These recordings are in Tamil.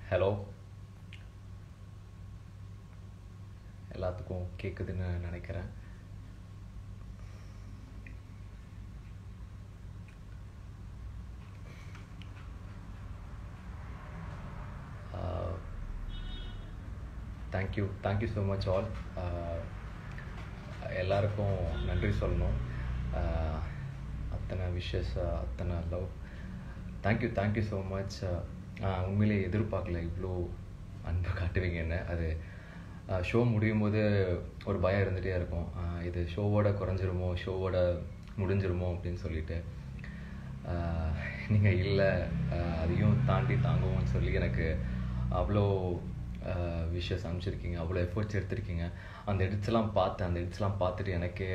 ஹலோ, எல்லாத்துக்கும் கேட்குதுன்னு நினைக்கிறேன். Thank you so much all. எல்லாருக்கும் நன்றி சொல்லணும். அத்தனை விஷஸ், அத்தனை லவ். Thank you so much. உண்மையிலே எதிர்பார்க்கல இவ்வளோ அன்பு காட்டுவீங்கன்னு. அது ஷோ முடியும் போது ஒரு பயம் இருந்துகிட்டே இருக்கும். இது ஷோவோட குறைஞ்சிருமோ, ஷோவோட முடிஞ்சிருமோ அப்படின்னு சொல்லிட்டு. நீங்கள் இல்லை, அதையும் தாண்டி தாங்குவோன்னு சொல்லி எனக்கு அவ்வளோ விஷஸ் அனுப்பிச்சிருக்கீங்க, அவ்வளோ எஃபர்ட்ஸ் எடுத்திருக்கீங்க. அந்த எடிட்ஸ்லாம் பார்த்துட்டு எனக்கே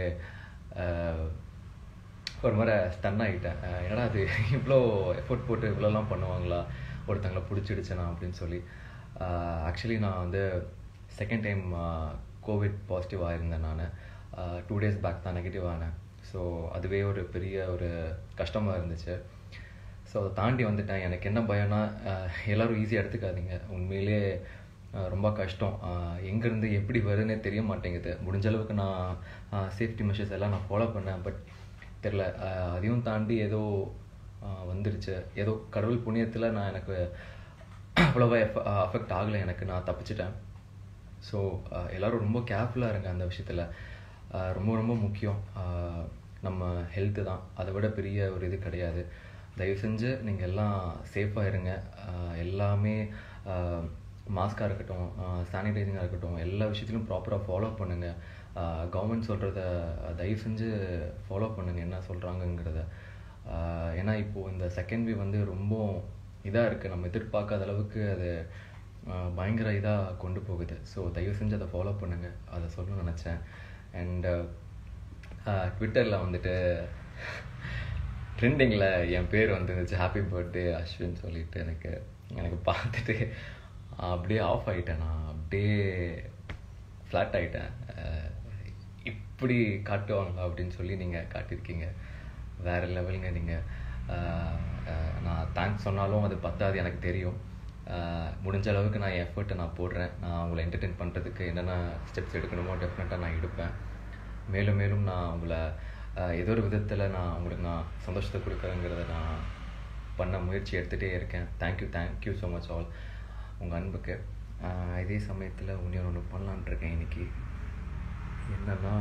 ஒரு மாதிரி ஸ்டன் ஆகிட்டேன். ஏன்னா அது இவ்வளோ எஃபோர்ட் போட்டு இவ்வளோலாம் பண்ணுவாங்களா ஒருத்தங்களை பிடிச்சிடுச்சேனா அப்படின்னு சொல்லி. ஆக்சுவலி நான் வந்து செகண்ட் டைம் கோவிட் பாசிட்டிவ் ஆகிருந்தேன். நான் 2 days பேக் தான் நெகட்டிவ் ஆனேன். ஸோ அதுவே ஒரு பெரிய ஒரு கஷ்டமாக இருந்துச்சு. ஸோ அதை தாண்டி வந்துட்டேன். எனக்கு என்ன பயம்னா, எல்லோரும் ஈஸியாக எடுத்துக்காதீங்க. உண்மையிலே ரொம்ப கஷ்டம். எங்கேருந்து எப்படி வருதுன்னே தெரிய மாட்டேங்குது. முடிஞ்ச அளவுக்கு நான் சேஃப்டி மெஷர்ஸ் எல்லாம் நான் ஃபாலோ பண்ணேன். பட் தெரில, அதையும் தாண்டி ஏதோ வந்துருச்சு. ஏதோ கடவுள் புண்ணியத்தில் நான் எனக்கு அவ்வளோவா அஃபெக்ட் ஆகலை. நான் தப்பிச்சிட்டேன். ஸோ எல்லோரும் ரொம்ப கேர்ஃபுல்லாக இருங்க அந்த விஷயத்தில். ரொம்ப ரொம்ப முக்கியம். நம்ம ஹெல்த்து தான், அதை விட பெரிய ஒரு இது கிடையாது. தயவு செஞ்சு நீங்கள் எல்லாம் சேஃபாக இருங்க. எல்லாமே மாஸ்காக இருக்கட்டும், சானிடைசிங்காக இருக்கட்டும், எல்லா விஷயத்திலும் ப்ராப்பராக ஃபாலோ பண்ணுங்கள். கவர்மெண்ட் சொல்கிறத தயவு செஞ்சு ஃபாலோ பண்ணுங்கள், என்ன சொல்கிறாங்கங்கிறத. ஏன்னா இப்போது இந்த செகண்ட் வேவ் வந்து ரொம்ப இதாக இருக்குது. நம்ம எதிர்பார்க்காத அளவுக்கு அது பயங்கர இதாக கொண்டு போகுது. ஸோ தயவு செஞ்சு அதை ஃபாலோ பண்ணுங்கள், அதை சொல்லணும்னு நினச்சேன். அண்ட் ட்விட்டரில் வந்துட்டு ட்ரெண்டிங்கில் என் பேர் வந்துருந்துச்சு, ஹாப்பி பர்த்டே அஸ்வின் சொல்லிட்டு. எனக்கு பார்த்துட்டு அப்படியே ஆஃப் ஆகிட்டேன். நான் அப்படியே ஃப்ளாட் ஆகிட்டேன். இப்படி காட்டுவாங்களா அப்படின்னு சொல்லி நீங்கள் காட்டியிருக்கீங்க. வேறு லெவலுங்க நீங்கள். நான் தேங்க்ஸ் சொன்னாலும் அது பத்தாது, எனக்கு தெரியும். முடிஞ்ச அளவுக்கு நான் என் எஃபர்ட்டை நான் போடுறேன். நான் உங்களை என்டர்டெயின் பண்ணுறதுக்கு என்னென்ன ஸ்டெப்ஸ் எடுக்கணுமோ டெஃபினட்டாக நான் எடுப்பேன். மேலும் மேலும் நான் உங்களை ஏதோ ஒரு விதத்தில் நான் உங்களுக்கு சந்தோஷத்தை கொடுக்குறேங்கிறத நான் பண்ண முயற்சி எடுத்துகிட்டே இருக்கேன். தேங்க்யூ ஸோ மச் ஆல் உங்கள் அன்புக்கு. இதே சமயத்தில் ஒன்று பண்ணலான் இருக்கேன் இன்றைக்கி. என்னென்னா,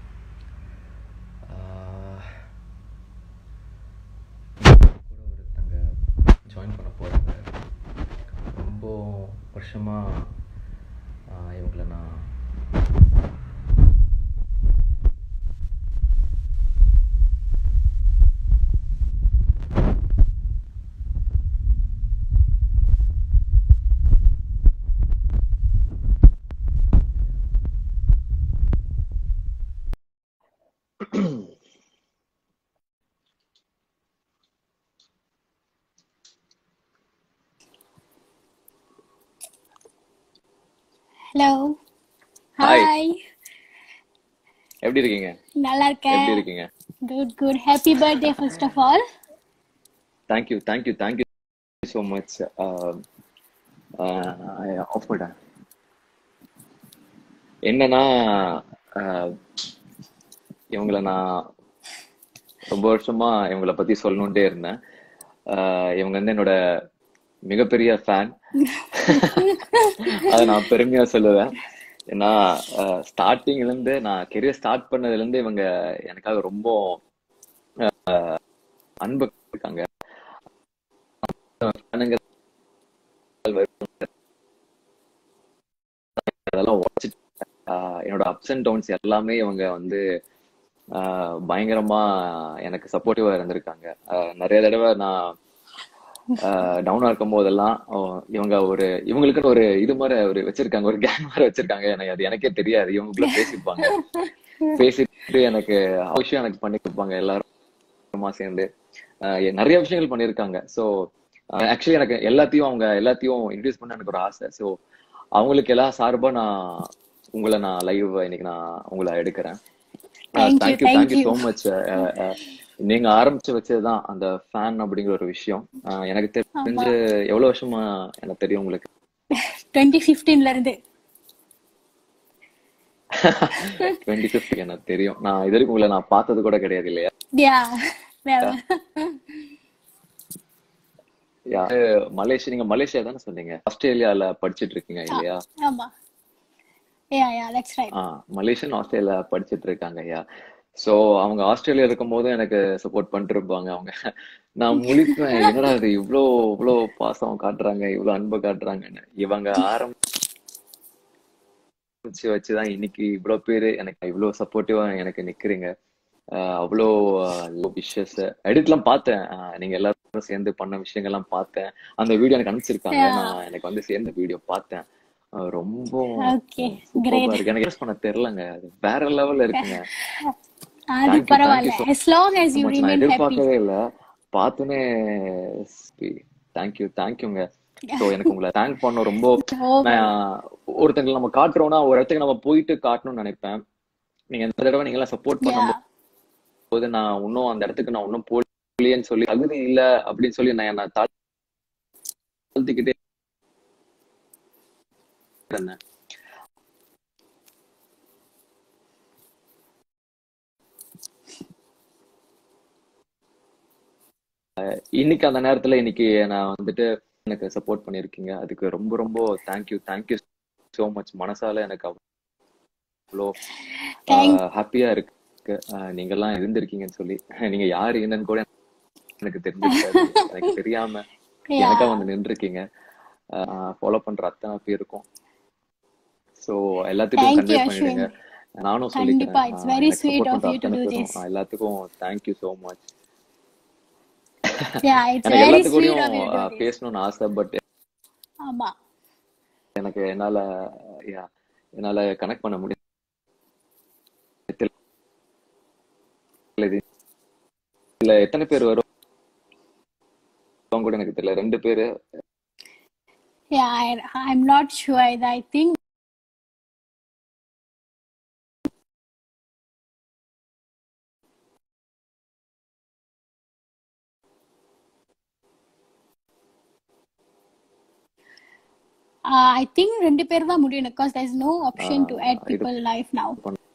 கூட ஒருத்தங்க ஜாயின் பண்ண போகிறாங்க. ரொம்ப வருஷமாக இவங்களை நான் ஹலோ, ஹாய், ஹாய். எப்படி இருக்கீங்க? நல்லா எப்படி இருக்கேன். இருக்கீங்க? Good. Happy birthday first of all. Thank you so much. ஆஃப்டா என்னன்னா, இவங்களை நான் ரொம்ப வருஷமா இவங்களை பத்தி சொல்லணுன்ட்டே இருந்தேன். இவங்க வந்து என்னோட மிகப்பெரிய ஃபேன். அதை நான் பெருமையா சொல்லுவேன். ஏன்னா ஸ்டார்டிங்ல இருந்து, நான் கெரியர் ஸ்டார்ட் பண்ணதுல இருந்து இவங்க எனக்காக ரொம்ப அன்பு இருக்காங்க. அதெல்லாம் உடச்சிட்டு என்னோட அப்ஸ் அண்ட் டவுன்ஸ் எல்லாமே இவங்க வந்து பயங்கரமா எனக்கு சப்போர்ட்டிவா இருந்திருக்காங்க. நிறைய தடவை நான் டவுனா இருக்கும் போதெல்லாம் இவங்களுக்கு ஒரு இது மாதிரி ஒரு வச்சிருக்காங்க, ஒரு கேங் மாதிரி வச்சிருக்காங்க. அது எனக்கே தெரியாது. இவங்களுக்குள்ள பேசிட்டு எனக்கு அவசியம் எனக்கு பண்ணி கொடுப்பாங்க. எல்லாருமா சேர்ந்து நிறைய விஷயங்கள் பண்ணியிருக்காங்க. ஸோ ஆக்சுவலி எனக்கு எல்லாத்தையும் இன்ட்ரடியூஸ் பண்ண எனக்கு ஒரு ஆசை. ஸோ அவங்களுக்கு எல்லாம் சார்பா உங்களை லைவ் இன்னைக்கு நான் உங்களை எடுக்கிறேன். Thank you so much. நீங்க ஆரம்பிச்சு வச்சதுதான் அந்த ஃபேன் அப்படிங்கிற ஒரு விஷயம். எனக்கு தெரிஞ்சு எவ்வளவு வருஷமா எனக்கு தெரியும் உங்களுக்கு. 2015 இருந்து. 25th எனக்கு தெரியும். நான் இது வரைக்கும் உங்களை நான் பார்த்தது கூட கிடையாது இல்லையா? Yeah. Yeah. நீங்க மலேசியா தானே சொன்னீங்க? ஆஸ்திரேலியால படிச்சிட்டு இருக்கீங்க இல்லையா? ஆமா. Yeah, that's right. Malaysian Australia படிச்சிட்டு இருக்காங்க ஐயா. சோ அவங்க ஆஸ்திரேலியா இருக்கும் போது எனக்கு சப்போர்ட் பண்ணிட்டு இருப்பாங்க அவங்க. நான் முழிப்பேன், என்னடா இது இவ்வளோ பாசம் காட்டுறாங்க, இவ்வளவு அன்பு காட்டுறாங்கன்னு. இவங்க வச்சுதான் இன்னைக்கு இவ்வளவு பேரு எனக்கு இவ்வளவு சப்போர்ட்டிவா எனக்கு நிக்கிறீங்க. அவ்வளோ விஷஸ் எடிட்லாம் பார்த்தேன். நீங்க எல்லாரும் சேர்ந்து பண்ண விஷயங்கள்லாம் பார்த்தேன். அந்த வீடியோ எனக்கு அனுப்பிச்சிருக்காங்க. நான் எனக்கு வந்து சேர்ந்த வீடியோ பார்த்தேன். ரொம்ப சூப்பரா இருக்கு. எனக்கு யூஸ் பண்ண தெரியலங்க. அது வேற லெவல்ல இருக்குங்க. அது பரவாயில்லை. As long as you remain happy. எதிர்பார்க்கவே இல்ல. பார்த்தனே தேங்க்யூங்க. சோ எனக்கு உங்களை தேங்க் பண்ண ரொம்ப ஒருத்தங்களை நம்ம காட்டுறோம்னா ஒரு இடத்துக்கு நம்ம போயிட்டு காட்டணும்னு நினைப்பேன். நீங்க இந்த தடவை நீங்க எல்லாம் சப்போர்ட் பண்ணும் போது நான் இன்னும் அந்த இடத்துக்கு நான் இன்னும் போலியன்னு சொல்லி தகுதி இல்ல அப்படின்னு சொல்லி நான் தாழ்த்திக்கிட்டே இருந்தேன். இன்னைக்கு அந்த நேரத்துல இன்னைக்கு நான் வந்துட்டு எனக்கு சப்போர்ட் பண்ணிருக்கீங்க. அதுக்கு ரொம்ப ரொம்ப தேங்க்யூ சோ மச். மனசால எனக்கு அவ்வளோ ஹாப்பியா இருக்கு நீங்க எல்லாம் இருந்திருக்கீங்கன்னு சொல்லி. நீங்க யாரு என்னன்னு கூட எனக்கு தெரிஞ்சிருக்காது. எனக்கு தெரியாம எனக்கா வந்து நின்றுருக்கீங்க. ஃபாலோ பண்ற அத்தனை பேருக்கும் சோ எல்லாத்துக்கும் கன்வே பண்ணிடுங்க. நானும் சொல்லிக்கிறேன் எல்லாத்துக்கும் தேங்க்யூ சோ மச். எனக்கு எல்லாத்துக்கூடயும் பேசணும்னு ஆசை. பட் எனக்கு என்னால கனெக்ட் பண்ண முடியாது. இல்ல எத்தனை பேர் வரும் கூட எனக்கு தெரியல. 2 பேரு. I'm not sure. I think I think 2 பேர் தான் முடியும் because there's no option to add people live now.